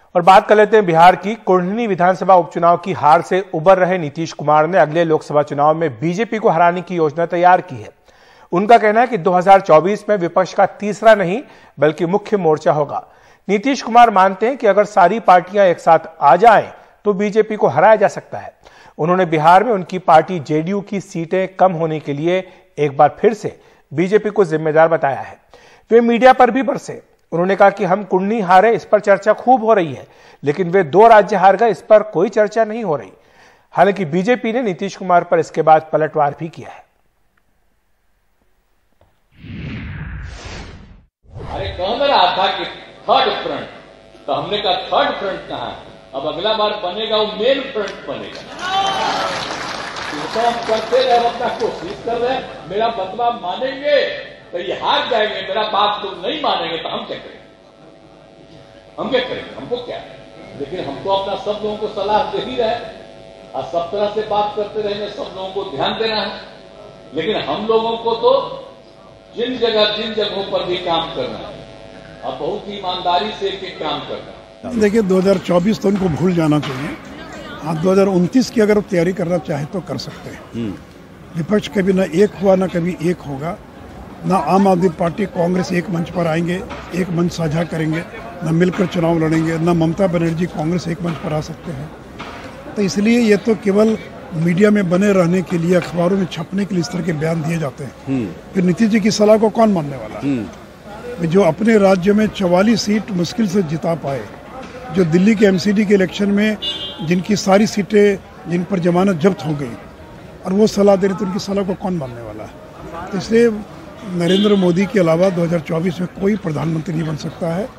और बात कर लेते हैं बिहार की। कुंडली विधानसभा उपचुनाव की हार से उबर रहे नीतीश कुमार ने अगले लोकसभा चुनाव में बीजेपी को हराने की योजना तैयार की है। उनका कहना है कि 2024 में विपक्ष का तीसरा नहीं बल्कि मुख्य मोर्चा होगा। नीतीश कुमार मानते हैं कि अगर सारी पार्टियां एक साथ आ जाएं तो बीजेपी को हराया जा सकता है। उन्होंने बिहार में उनकी पार्टी जेडीयू की सीटें कम होने के लिए एक बार फिर से बीजेपी को जिम्मेदार बताया है। वे मीडिया पर भी बरसे। उन्होंने कहा कि हम कुंडली हारे, इस पर चर्चा खूब हो रही है, लेकिन वे 2 राज्य हार गए, इस पर कोई चर्चा नहीं हो रही। हालांकि बीजेपी ने नीतीश कुमार पर इसके बाद पलटवार भी किया है। अरे कह रहा था कि थर्ड फ्रंट, तो हमने कहा थर्ड फ्रंट कहां? अब अगला बार बनेगा वो मेन फ्रंट बनेगा। तो हम करते रहे, अपना कोशिश कर रहे हैं। मेरा बदलाव मानेंगे तो ये हार जाएंगे, मेरा बात लोग नहीं मानेंगे तो हम क्या करेंगे? हम क्या करेंगे? हमको क्या है? लेकिन हम तो अपना सब लोगों को सलाह दे ही रहे और सब तरह से बात करते रहेंगे। सब लोगों को ध्यान देना है, लेकिन हम लोगों को तो जिन जगहों पर भी काम करना है और बहुत ही ईमानदारी से एक काम करना है। देखिए 2024 तो उनको भूल जाना चाहिए। हाँ, 2029 की अगर तैयारी करना चाहे तो कर सकते हैं। विपक्ष कभी न एक हुआ न कभी एक होगा। ना आम आदमी पार्टी कांग्रेस एक मंच पर आएंगे, एक मंच साझा करेंगे, न मिलकर चुनाव लड़ेंगे, न ममता बनर्जी कांग्रेस एक मंच पर आ सकते हैं। तो इसलिए ये तो केवल मीडिया में बने रहने के लिए, अखबारों में छपने के लिए इस तरह के बयान दिए जाते हैं। फिर नीतीश जी की सलाह को कौन मानने वाला है? जो अपने राज्य में 44 सीट मुश्किल से जिता पाए, जो दिल्ली के एमसीडी के इलेक्शन में जिनकी सारी सीटें, जिन पर जमानत जब्त हो गई, और वो सलाह दे रहे तो उनकी सलाह को कौन मानने वाला है? तो इसलिए नरेंद्र मोदी के अलावा 2024 में कोई प्रधानमंत्री नहीं बन सकता है।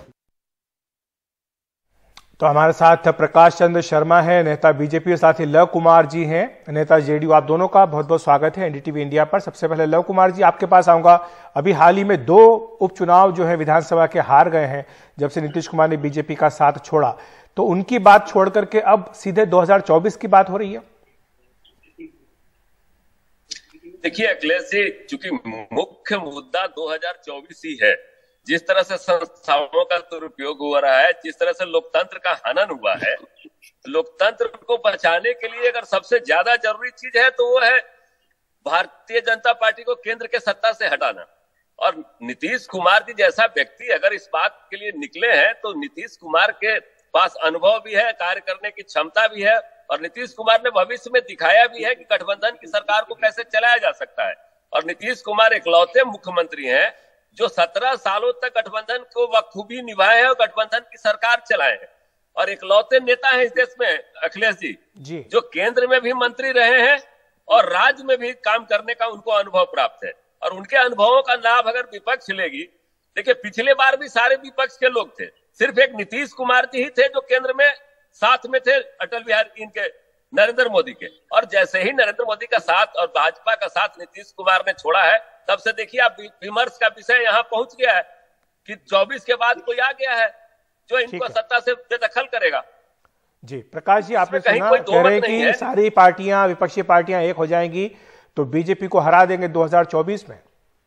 तो हमारे साथ प्रकाश चंद्र शर्मा है, नेता बीजेपी, के साथ ही लव कुमार जी हैं, नेता जेडीयू। आप दोनों का बहुत बहुत स्वागत है एनडीटीवी इंडिया पर। सबसे पहले लव कुमार जी, आपके पास आऊंगा। अभी हाल ही में 2 उपचुनाव जो है विधानसभा के हार गए हैं जब से नीतीश कुमार ने बीजेपी का साथ छोड़ा, तो उनकी बात छोड़ करके अब सीधे 2024 की बात हो रही है। देखिए अखिलेश जी, चूंकि मुख्य मुद्दा 2024 ही है। जिस तरह से संस्थाओं का दुरुपयोग हो रहा है, जिस तरह से लोकतंत्र का हनन हुआ है, लोकतंत्र को बचाने के लिए अगर सबसे ज्यादा जरूरी चीज है तो वो है भारतीय जनता पार्टी को केंद्र के सत्ता से हटाना। और नीतीश कुमार जी जैसा व्यक्ति अगर इस बात के लिए निकले हैं तो नीतीश कुमार के पास अनुभव भी है, कार्य करने की क्षमता भी है, और नीतीश कुमार ने भविष्य में दिखाया भी है कि गठबंधन की सरकार को कैसे चलाया जा सकता है। और नीतीश कुमार इकलौते मुख्यमंत्री हैं जो 17 सालों तक गठबंधन को बखूबी निभाए हैं और गठबंधन की सरकार चलाए हैं, और इकलौते नेता हैं इस देश में अखिलेश जी जो केंद्र में भी मंत्री रहे हैं और राज्य में भी काम करने का उनको अनुभव प्राप्त है। और उनके अनुभवों का लाभ अगर विपक्ष लेगी, देखिए पिछले बार भी सारे विपक्ष के लोग थे, सिर्फ एक नीतीश कुमार जी ही थे जो केंद्र में साथ में थे अटल बिहारी इनके नरेंद्र मोदी के। और जैसे ही नरेंद्र मोदी का साथ और भाजपा का साथ नीतीश कुमार ने छोड़ा है, तब से देखिए आप विमर्श का विषय यहाँ पहुंच गया है कि 24 के बाद कोई आ गया है जो इनको सत्ता से बेदखल करेगा। जी प्रकाश जी, आपने सुना कह रहे हैं कि सारी पार्टियां, विपक्षी पार्टियां एक हो जाएंगी तो बीजेपी को हरा देंगे 2024 में।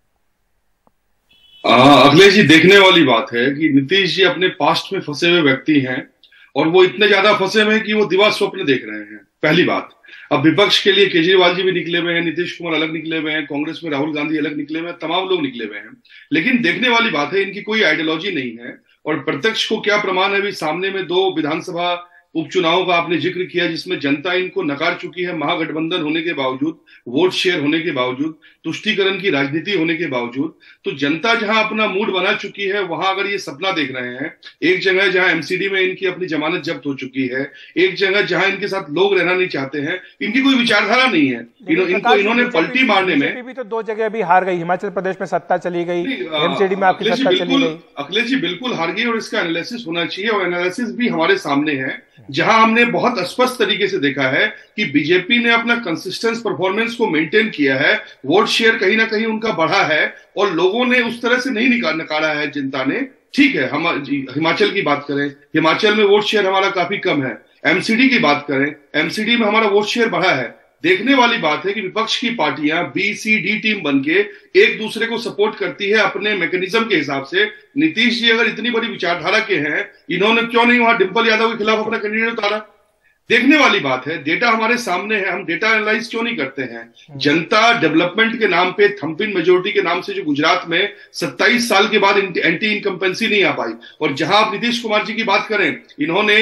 अखिलेश जी, देखने वाली बात है कि नीतीश जी अपने पास्ट में फंसे हुए व्यक्ति हैं और वो इतने ज्यादा फंसे हुए हैं कि वो दिवा स्वप्न देख रहे हैं। पहली बात। अब विपक्ष के लिए केजरीवाल जी भी निकले हुए हैं, नीतीश कुमार अलग निकले हुए हैं, कांग्रेस में राहुल गांधी अलग निकले हुए हैं, तमाम लोग निकले हुए हैं। लेकिन देखने वाली बात है इनकी कोई आइडियोलॉजी नहीं है। और प्रत्यक्ष को क्या प्रमाण है? अभी सामने में 2 विधानसभा उपचुनावों का आपने जिक्र किया जिसमें जनता इनको नकार चुकी है, महागठबंधन होने के बावजूद, वोट शेयर होने के बावजूद, तुष्टीकरण की राजनीति होने के बावजूद। तो जनता जहां अपना मूड बना चुकी है, वहां अगर ये सपना देख रहे हैं, एक जगह जहां एमसीडी में इनकी अपनी जमानत जब्त हो चुकी है, एक जगह जहां इनके साथ लोग रहना नहीं चाहते हैं, इनकी कोई विचारधारा नहीं है। इन्होंने पलटी मारने में भी तो 2 जगह भी हार गई। हिमाचल प्रदेश में सत्ता चली गई, एमसीडी में आपकी सत्ता चली गई। अखिलेश जी बिल्कुल हार गई और इसका एनालिसिस होना चाहिए, और एनालिसिस भी हमारे सामने है, जहां हमने बहुत स्पष्ट तरीके से देखा है कि बीजेपी ने अपना कंसिस्टेंस परफॉर्मेंस को मेंटेन किया है, वोट शेयर कहीं ना कहीं उनका बढ़ा है, और लोगों ने उस तरह से नहीं नकारा है जनता ने। ठीक है, हम हिमाचल की बात करें, हिमाचल में वोट शेयर हमारा काफी कम है। एमसीडी की बात करें, एमसीडी में हमारा वोट शेयर बढ़ा है। देखने वाली बात है कि विपक्ष की पार्टियां बी सी डी टीम बनके एक दूसरे को सपोर्ट करती है अपने मैकेनिज्म के हिसाब से। नीतीश जी अगर इतनी बड़ी विचारधारा के हैं, इन्होंने क्यों नहीं वहां डिंपल यादव के खिलाफ अपना कैंडिडेट उतारा? देखने वाली बात है, डेटा हमारे सामने है, हम डेटा एनालाइज क्यों नहीं करते हैं? जनता डेवलपमेंट के नाम पे, थंपिन मेजोरिटी के नाम से जो गुजरात में 27 साल के बाद एंटी इनकम्पेंसी नहीं आ पाई, और जहां आप नीतीश कुमार जी की बात करें, इन्होंने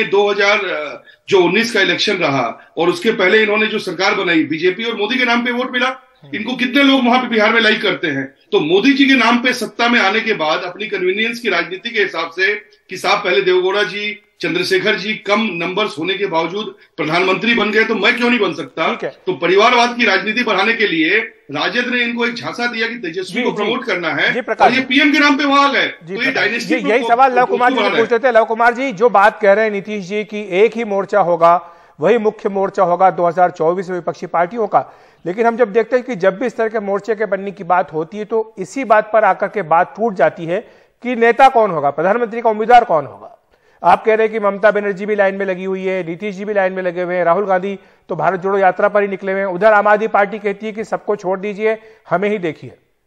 2019 का इलेक्शन रहा और उसके पहले इन्होंने जो सरकार बनाई, बीजेपी और मोदी के नाम पे वोट मिला। इनको कितने लोग वहां पे बिहार में लाइक करते हैं? तो मोदी जी के नाम पे सत्ता में आने के बाद अपनी कन्वीनियंस की राजनीति के हिसाब से कि साहब पहले देवगौड़ा जी, चंद्रशेखर जी कम नंबर्स होने के बावजूद प्रधानमंत्री बन गए, तो मैं क्यों नहीं बन सकता? तो परिवारवाद की राजनीति बढ़ाने के लिए राजद ने इनको एक झांसा दिया कि तेजस्वी को प्रमोट करना है और ये पीएम के नाम पे वहां गए। तो ये डायनेस्टी, यही सवाल लव कुमार जी पूछते थे। लव कुमार जी, जो बात कह रहे हैं नीतीश जी की एक ही मोर्चा होगा, वही मुख्य मोर्चा होगा 2024 में विपक्षी पार्टियों का, लेकिन हम जब देखते हैं कि जब भी इस तरह के मोर्चे के बनने की बात होती है तो इसी बात पर आकर के बात टूट जाती है कि नेता कौन होगा, प्रधानमंत्री का उम्मीदवार कौन होगा। आप कह रहे हैं कि ममता बनर्जी भी लाइन में लगी हुई है, नीतीश जी भी लाइन में लगे हुए हैं, राहुल गांधी तो भारत जोड़ो यात्रा पर ही निकले हुए हैं, उधर आम आदमी पार्टी कहती है कि सबको छोड़ दीजिए, हमें ही देखिए।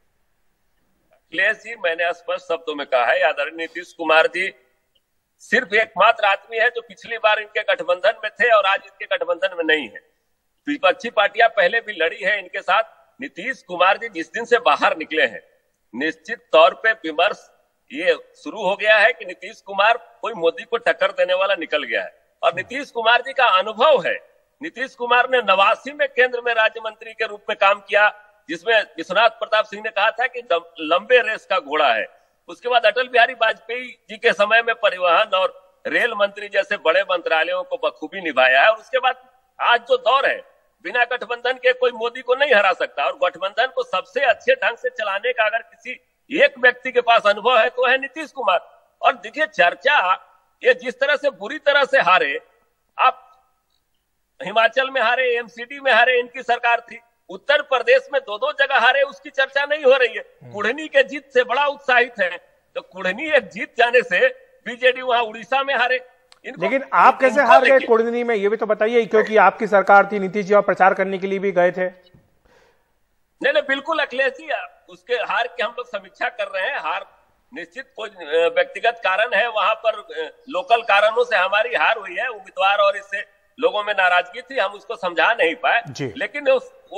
अखिलेश जी, मैंने स्पष्ट शब्दों में कहा है, आदरणीय नीतीश कुमार जी सिर्फ एकमात्र आदमी है जो पिछली बार इनके गठबंधन में थे और आज इनके गठबंधन में नहीं है। विपक्षी पार्टियां पहले भी लड़ी है इनके साथ। नीतीश कुमार जी जिस दिन से बाहर निकले हैं, निश्चित तौर पे विमर्श ये शुरू हो गया है कि नीतीश कुमार कोई मोदी को टक्कर देने वाला निकल गया है। और नीतीश कुमार जी का अनुभव है, नीतीश कुमार ने 89 में केंद्र में राज्य मंत्री के रूप में काम किया, जिसमें विश्वनाथ प्रताप सिंह ने कहा था कि लंबे रेस का घोड़ा है। उसके बाद अटल बिहारी वाजपेयी जी के समय में परिवहन और रेल मंत्री जैसे बड़े मंत्रालयों को बखूबी निभाया है। और उसके बाद आज जो दौर है, बिना गठबंधन के कोई मोदी को नहीं हरा सकता, और गठबंधन को सबसे अच्छे ढंग से चलाने का अगर किसी एक व्यक्ति के पास अनुभव है तो है नीतीश कुमार। और देखिए चर्चा, ये जिस तरह से बुरी तरह से हारे, आप हिमाचल में हारे, एमसीडी में हारे, इनकी सरकार थी, उत्तर प्रदेश में 2-2 जगह हारे, उसकी चर्चा नहीं हो रही है। कुढ़नी के जीत से बड़ा उत्साहित है, तो कुढ़नी एक जीत जाने से बीजेडी वहां उड़ीसा में हारे। लेकिन आप कैसे हार गए कुढ़नी में, ये भी तो बताइए, क्योंकि आपकी सरकार थी, नीतीश जी और प्रचार करने के लिए भी गए थे। नहीं, बिल्कुल अखिलेश जी, उसके हार की हम लोग समीक्षा कर रहे हैं। हार निश्चित कोई व्यक्तिगत कारण है, वहां पर लोकल कारणों से हमारी हार हुई है। उम्मीदवार और इससे लोगों में नाराजगी थी, हम उसको समझा नहीं पाए। लेकिन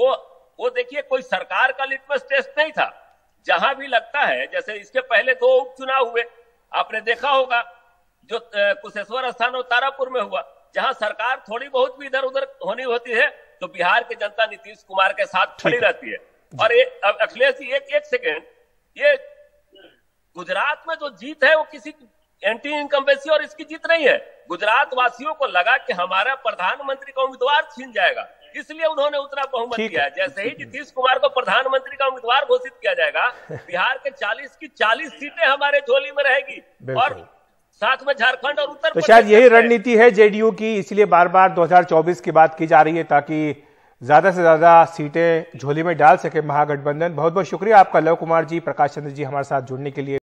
वो देखिए, कोई सरकार का लिटमस टेस्ट नहीं था। जहां भी लगता है, जैसे इसके पहले 2 उपचुनाव हुए, आपने देखा होगा, जो कुशेश्वर स्थान और तारापुर में हुआ, जहां सरकार थोड़ी बहुत भी इधर उधर होनी होती है तो बिहार की जनता नीतीश कुमार के साथ खड़ी रहती है। और अखिलेश जी, एक सेकेंड, ये गुजरात में जो जीत है वो किसी एंटी इनकम्बेंसी और इसकी जीत नहीं है। गुजरात वासियों को लगा कि हमारा प्रधानमंत्री का उम्मीदवार छीन जाएगा, इसलिए उन्होंने उतना बहुमत किया है। जैसे ही नीतीश कुमार को प्रधानमंत्री का उम्मीदवार घोषित किया जाएगा, बिहार के 40 की 40 सीटें हमारे झोली में रहेगी, और साथ में झारखंड और उत्तर प्रदेश। तो शायद यही रणनीति है जेडीयू की, इसलिए बार बार 2024 की बात की जा रही है ताकि ज्यादा से ज्यादा सीटें झोली में डाल सके महागठबंधन। बहुत बहुत शुक्रिया आपका लव कुमार जी, प्रकाश चंद्र जी, हमारे साथ जुड़ने के लिए।